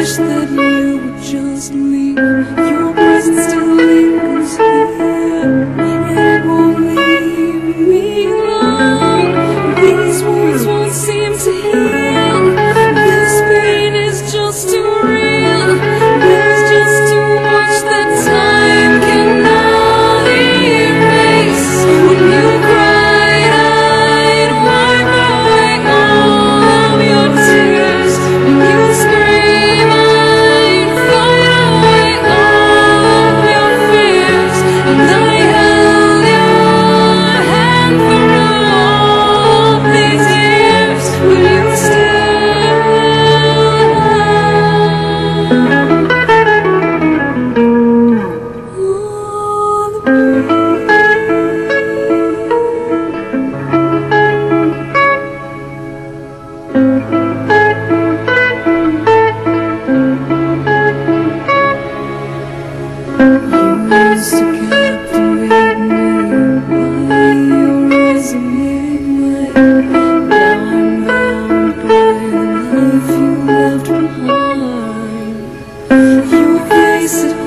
wish that you would just leave. Your presence still lingers here, it won't leave me alone. These words won't seem to heal. This pain is just too real. There's just too much that time cannot erase. When you cried, I'd wipe away all of your tears. When you scream, I'd fight away all of your fears. And I held your hand through all these years. Will you used to captivate me by your resonant light. Now I'm bound by the life you left behind. Your face it